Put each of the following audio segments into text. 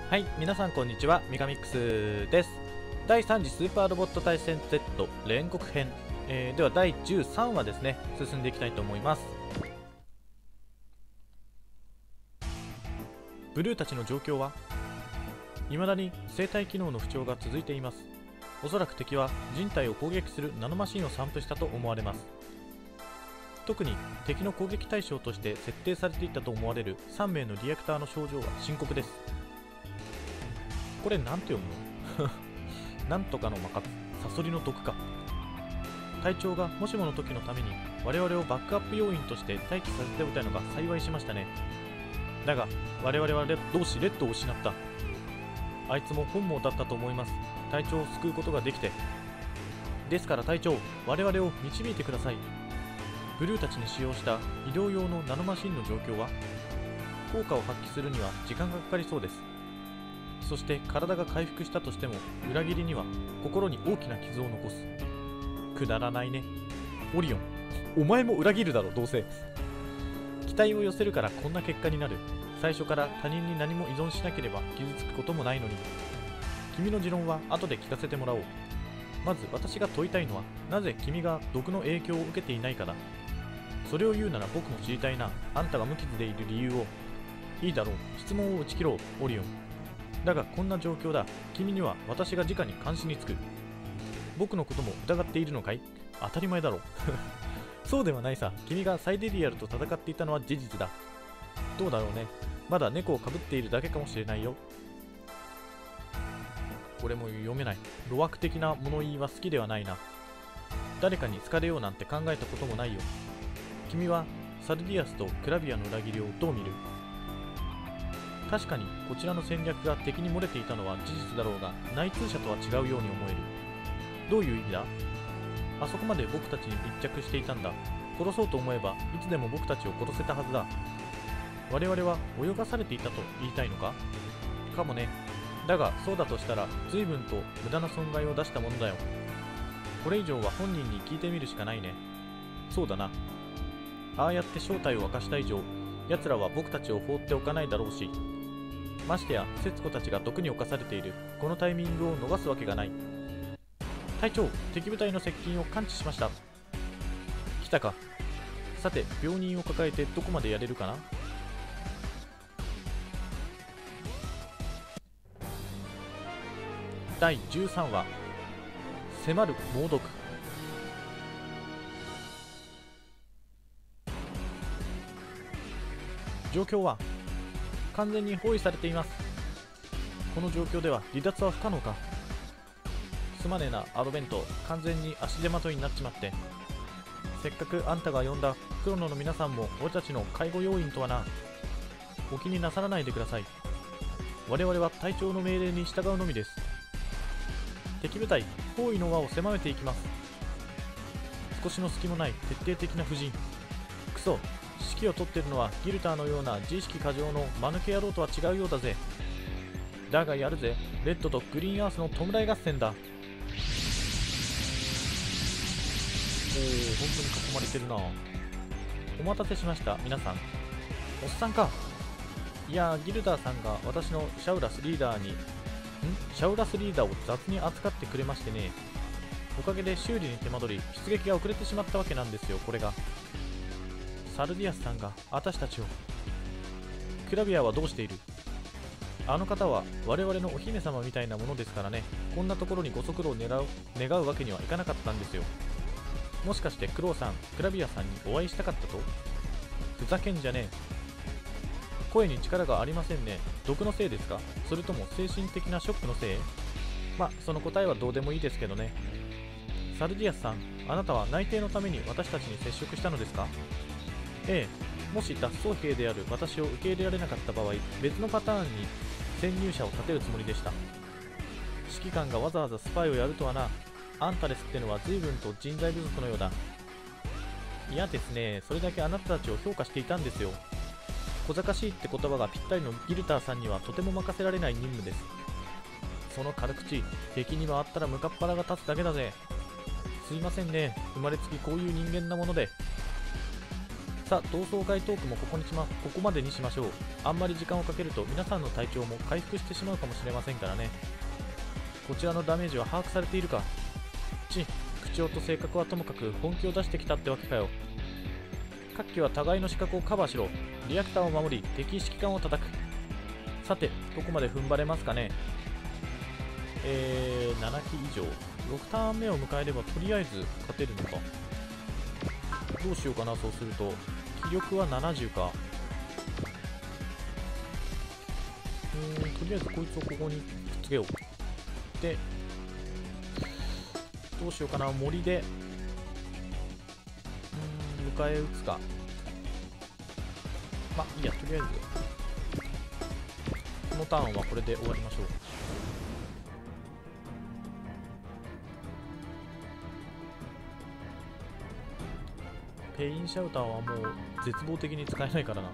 はい、皆さんこんにちは、ミカミックスです。第3次スーパーロボット対戦 Z 煉獄編、では第13話ですね、進んでいきたいと思います。ブルーたちの状況は未だに生体機能の不調が続いています。おそらく敵は人体を攻撃するナノマシンを散布したと思われます。特に敵の攻撃対象として設定されていたと思われる3名のリアクターの症状は深刻です。これなんて読むのなんとかの魔活、サソリの毒か。隊長がもしもの時のために我々をバックアップ要員として待機させておいたのが幸いしましたね。だが我々は同志レッドを失った。あいつも本望だったと思います。隊長を救うことができて。ですから隊長、我々を導いてください。ブルーたちに使用した医療用のナノマシンの状況は効果を発揮するには時間がかかりそうです。そして体が回復したとしても裏切りには心に大きな傷を残す。くだらないね。オリオン、お前も裏切るだろどうせ。期待を寄せるからこんな結果になる。最初から他人に何も依存しなければ傷つくこともないのに。君の持論は後で聞かせてもらおう。まず私が問いたいのは、なぜ君が毒の影響を受けていないかだ。それを言うなら僕も知りたいな。あんたが無傷でいる理由を。いいだろう、質問を打ち切ろう、オリオン。だがこんな状況だ。君には私が直に監視につく。僕のことも疑っているのかい？当たり前だろう。そうではないさ。君がサイデリアルと戦っていたのは事実だ。どうだろうね。まだ猫をかぶっているだけかもしれないよ。これも読めない。路悪的な物言いは好きではないな。誰かに好かれようなんて考えたこともないよ。君はサルディアスとクラビアの裏切りをどう見る？確かにこちらの戦略が敵に漏れていたのは事実だろうが、内通者とは違うように思える。どういう意味だ？あそこまで僕たちに密着していたんだ。殺そうと思えばいつでも僕たちを殺せたはずだ。我々は泳がされていたと言いたいのか？かもね。だがそうだとしたら随分と無駄な損害を出したものだよ。これ以上は本人に聞いてみるしかないね。そうだな。ああやって正体を明かした以上、奴らは僕たちを放っておかないだろうし、ましてや節子たちが毒に侵されているこのタイミングを逃すわけがない。隊長、敵部隊の接近を感知しました。来たか。さて病人を抱えてどこまでやれるかな。第13話、迫る猛毒。状況は完全に包囲されています。この状況では離脱は不可能か。すまねえなアドベント、完全に足手まといになっちまって。せっかくあんたが呼んだクロノの皆さんも俺たちの介護要員とはな。お気になさらないでください。我々は隊長の命令に従うのみです。敵部隊包囲の輪を狭めていきます。少しの隙もない徹底的な布陣。クソ、指揮を執っているのはギルターのような自意識過剰の間抜け野郎とは違うようだぜ。だがやるぜ。レッドとグリーンアースの弔い合戦だ。おお、本当に囲まれてるな。お待たせしました皆さん。おっさんか。いやギルターさんが私のシャウラスリーダーを雑に扱ってくれましてね。おかげで修理に手間取り出撃が遅れてしまったわけなんですよ。これがサルディアスさんが私たちを。クラビアはどうしている？あの方は我々のお姫様みたいなものですからね。こんなところにご足労を願うわけにはいかなかったんですよ。もしかしてクロウさん、クラビアさんにお会いしたかったと？ふざけんじゃねえ。声に力がありませんね。毒のせいですか？それとも精神的なショックのせい？まあその答えはどうでもいいですけどね。サルディアスさん、あなたは内定のために私たちに接触したのですか？ええ、もし脱走兵である私を受け入れられなかった場合、別のパターンに潜入者を立てるつもりでした。指揮官がわざわざスパイをやるとはな。あんたですってのは随分と人材不足のようだ。いやですね、それだけあなたたちを評価していたんですよ。小賢しいって言葉がぴったりのギルターさんにはとても任せられない任務です。その軽口、敵に回ったら向かっ腹が立つだけだぜ。すいませんね、生まれつきこういう人間なもので。 さあ、同窓会トークもここまでにしましょう。あんまり時間をかけると皆さんの体調も回復してしまうかもしれませんからね。こちらのダメージは把握されているか。口調と性格はともかく本気を出してきたってわけかよ。各機は互いの資格をカバーしろ。リアクターを守り、敵指揮官を叩く。さて、どこまで踏ん張れますかね。7機以上。6ターン目を迎えればとりあえず勝てるのか。どうしようかな。そうすると気力は70か。とりあえずこいつをここにくっつけよう。で、どうしようかな。森で迎え撃つか。まあいいや、とりあえずこのターンはこれで終わりましょう。ペインシャウターはもう絶望的に使えないからな。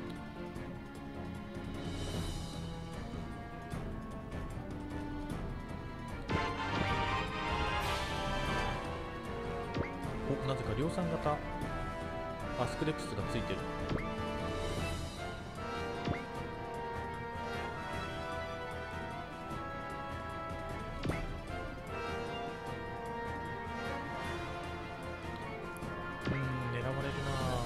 お、なぜか量産型アスクレプスがついてる。狙われるな。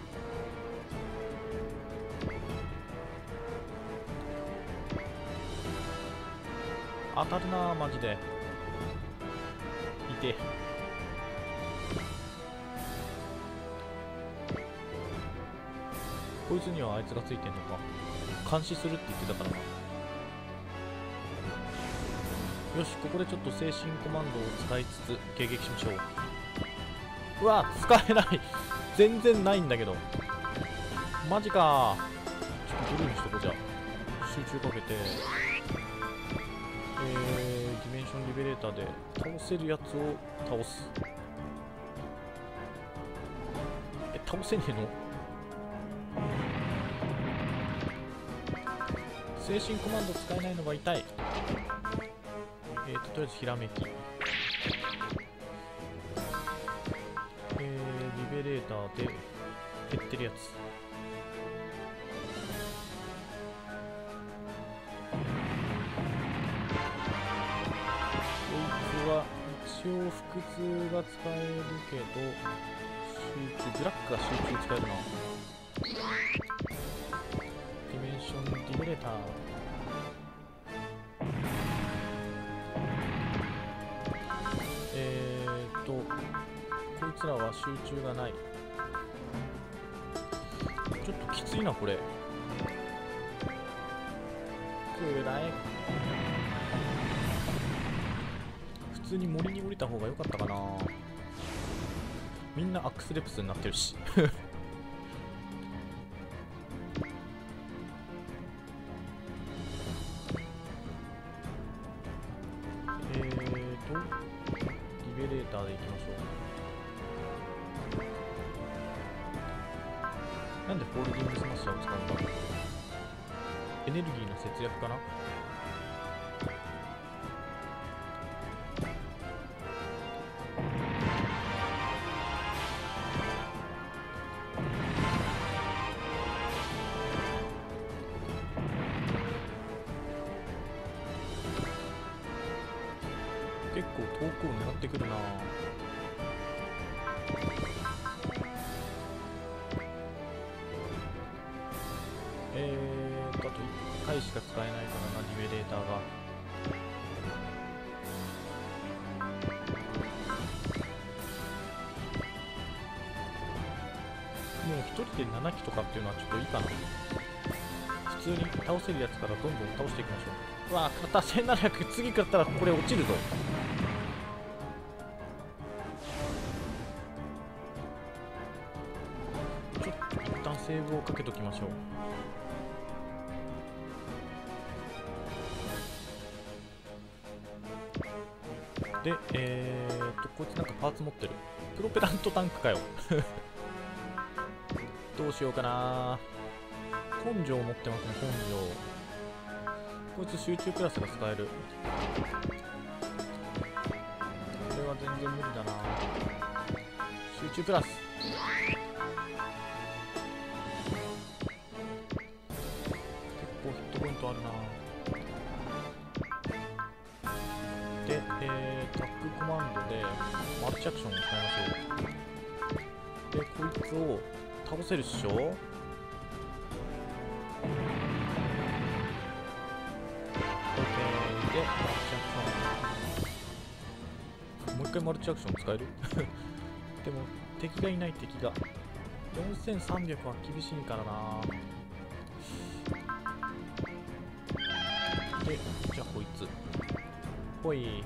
当たるなマジで。いて。こいつにはあいつがついてんのか。監視するって言ってたからな。よし、ここでちょっと精神コマンドを使いつつ迎撃しましょう。うわ、使えない全然ないんだけど。マジか。ちょっとブルーにしとこう。じゃあ集中かけて、ディメンションリベレーターで倒せるやつを倒す。倒せねえの。精神コマンド使えないのが痛い。とりあえずひらめき、リベレーターで減ってるやつ。こいつは一応腹痛が使えるけど、集中ブラックが集中使えるな。ディメンションリベレーター。こいつらは集中がない。ちょっときついなこれ。くらえ。普通に森に降りた方が良かったかな。みんなアックスレプスになってるしリベレーターでいきましょう。なんでフォールディングスマッシャーを使うんだろう。エネルギーの節約かな。結構遠くを狙ってくるな。あと1回しか使えないからな、リベレーターが。もう1人で7機とかっていうのはちょっといいかな。普通に倒せるやつからどんどん倒していきましょう。うわー、肩1700、次買ったらこれ落ちるぞ。ちょっと一旦セーブをかけときましょう。で、こいつなんかパーツ持ってる。プロペラントタンクかよどうしようかな。根性持ってますね、根性。こいつ集中プラスが使える。これは全然無理だな。集中プラス。 とあるな。で、タックコマンドでマルチアクションを使いましょう。で、こいつを倒せるっしょ。で、マルチアクション。もう一回マルチアクション使えるでも、敵がいない敵が。4300は厳しいからな。で、じゃあこいつ。ほい。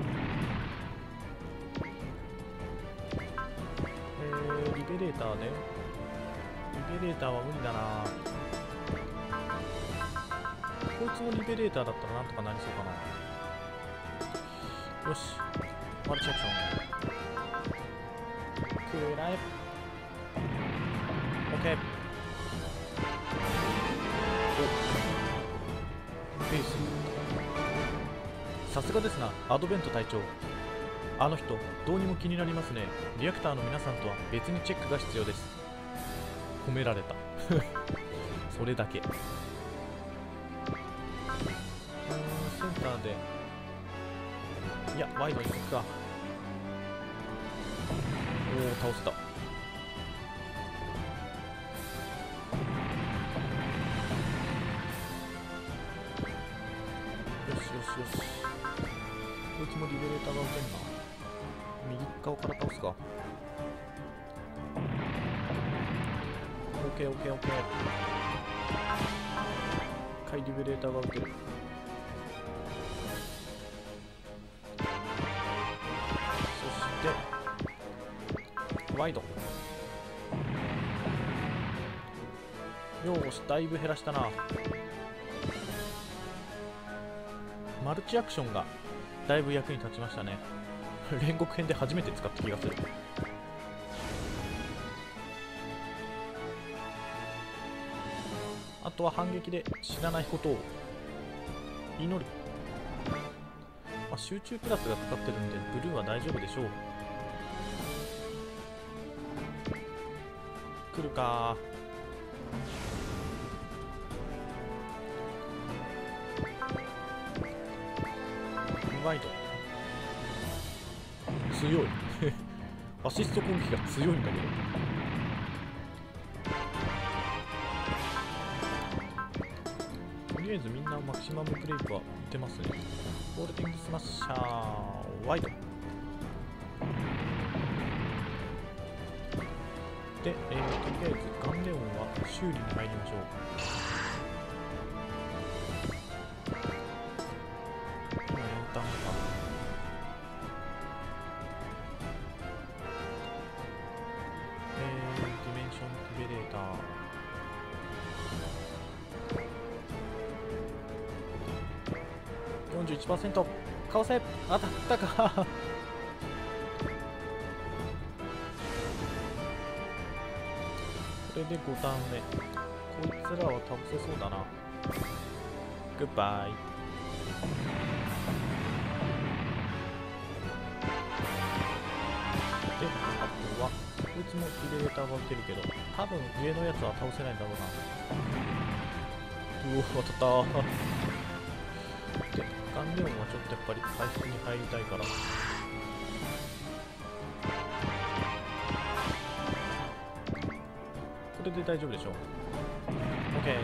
リベレーターね。リベレーターは無理だな。こいつもリベレーターだったらなんとかなりそうかな。よし。マルチアクション。くらえ。オッケー。お。フェイス。さすがですな、アドベント隊長。あの人、どうにも気になりますね。リアクターの皆さんとは別にチェックが必要です。褒められた。それだけ。センターで。いや、ワイドに行くか。おお、倒せた。よしよしよし。こいつもリベレーターが打てんな。右側から倒すか。オッケーオッケーオッケー。一回リベレーターが打てる。そしてワイド。よーし、だいぶ減らしたな。マルチアクションがだいぶ役に立ちましたね。煉獄編で初めて使った気がする。あとは反撃で知らないことを祈る。まあ、集中プラスがかかってるんでブルーは大丈夫でしょう。来るかー。ワイド強いアシスト攻撃が強いんだけど。とりあえずみんなマキシマムブレイクは打てますね。ゴールディングスマッシャーワイドで、とりあえずガンレオンは修理に入りましょう。今4ターンか。ディメンションリベレーター 41%。 かわせ当たったかこれで5ターン目。こいつらは倒せそうだな。グッバイ。で、あとはこいつもリベレーターが打てるけど、多分上のやつは倒せないんだろうな。うお、当たったー。で、ガンレオンはちょっとやっぱり回復に入りたいから。これで大丈夫でしょう。OK。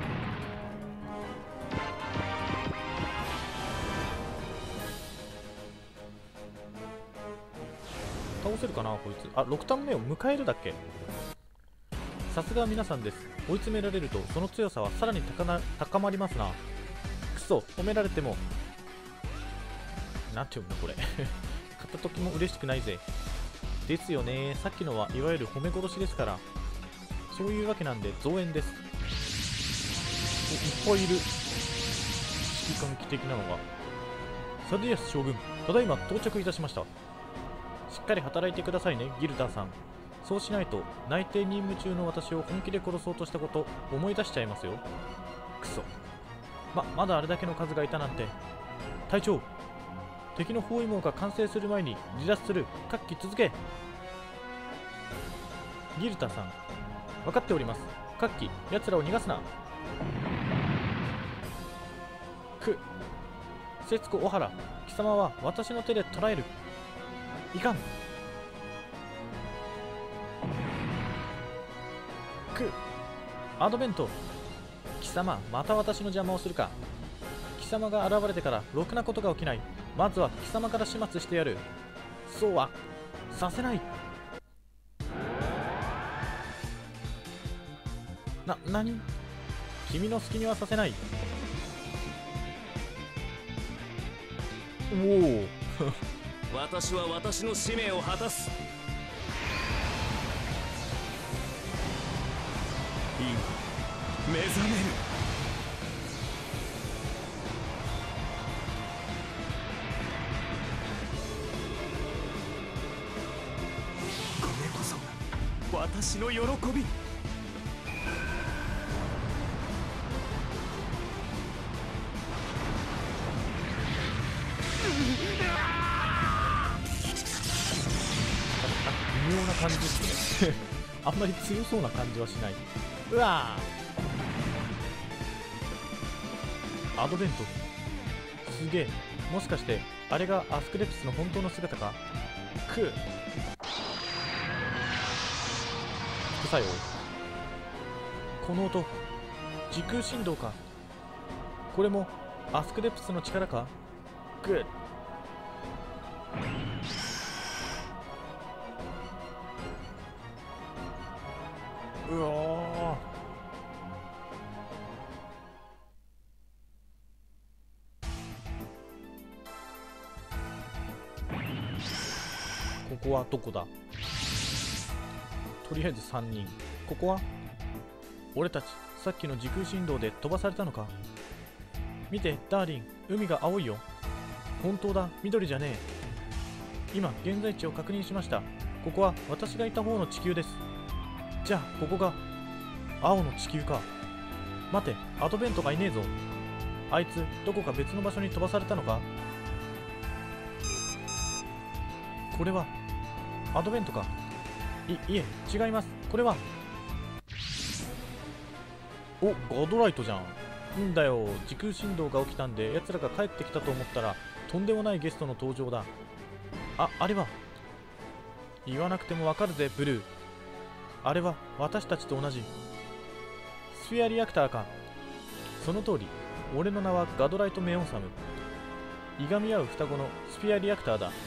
倒せるかなこいつ。あ、6ターン目を迎えるだっけ。さすが皆さんです。追い詰められるとその強さはさらに高まりますな。くそ、褒められてもなんて読むのこれ片時も嬉しくないぜ。ですよね。さっきのはいわゆる褒め殺しですから。そういうわけなんで増援です。いっぱいいる。指揮官機的なのが。サディアス将軍、ただいま到着いたしました。しっかり働いてくださいね、ギルダーさん。そうしないと内定任務中の私を本気で殺そうとしたこと思い出しちゃいますよ。くそ。まだあれだけの数がいたなんて。隊長、敵の包囲網が完成する前に離脱する。各機続け。ギルタさん、分かっております。各機、奴らを逃がすな。 く節子小原、貴様は私の手で捕らえる。いかん。くアドベント、貴様また私の邪魔をするか。貴様が現れてからろくなことが起きない。まずは貴様から始末してやる。そうはさせない。何？君の隙にはさせない。おお私は私の使命を果たす。今目覚める。これこそ私の喜び。 微妙な感じですねあんまり強そうな感じはしない。うわー、アドベントすげえ。もしかしてあれがアスクレプスの本当の姿か。く副作用。この音、時空振動か。これもアスクレプスの力か。グッ。うわー、ここはどこだ。とりあえず3人。ここは俺たちさっきの時空振動で飛ばされたのか。見てダーリン、海が青いよ。本当だ、緑じゃねえ。今現在地を確認しました。ここは私がいた方の地球です。じゃあここが青の地球か。待て、アドベントがいねえぞ。あいつどこか別の場所に飛ばされたのか。これはアドベントか。いえ違います。これはガドライトじゃん。んだよ、時空振動が起きたんで奴らが帰ってきたと思ったらとんでもないゲストの登場だ。あれは。言わなくてもわかるぜブルー。あれは私たちと同じスフィアリアクターか。その通り、俺の名はガドライト・メオンサム。いがみ合う双子のスフィアリアクターだ。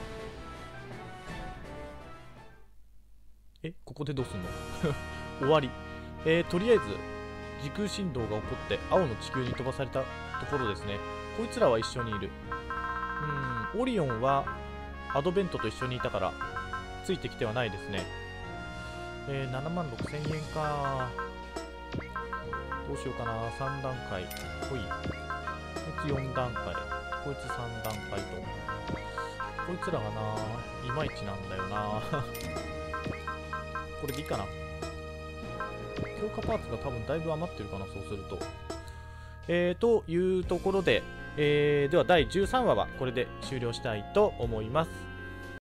ここでどうすんの終わり。とりあえず時空振動が起こって青の地球に飛ばされたところですね。こいつらは一緒にいる。オリオンはアドベントと一緒にいたからついてきてはないですね。76,000円か。どうしようかな。3段階。ほい。こいつ4段階。こいつ3段階と。こいつらがな、いまいちなんだよな。これでいいかな。強化パーツが多分だいぶ余ってるかな、そうすると。というところで、では第13話はこれで終了したいと思います。